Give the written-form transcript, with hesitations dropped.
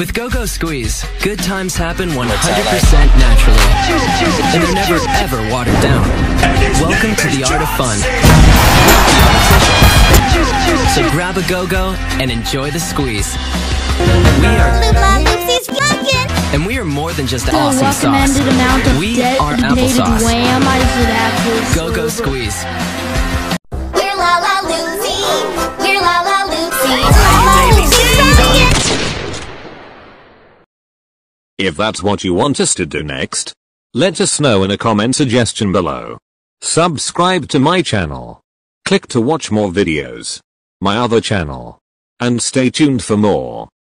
With GoGo Squeeze, good times happen 100% naturally, and they're never ever watered down. Welcome to the art of fun, not the artificial. So grab a GoGo and enjoy the squeeze. We are Lulaloopsey's rockin'! And we are more than just The awesome sauce. recommended amount of We are applesauce. wham, I should have GoGo Squeeze. We're Lulaloopsey! We're Lulaloopsey! Lulaloopsey's rockin'! If that's what you want us to do next, let us know in a comment suggestion below. Subscribe to my channel. Click to watch more videos. My other channel. And stay tuned for more.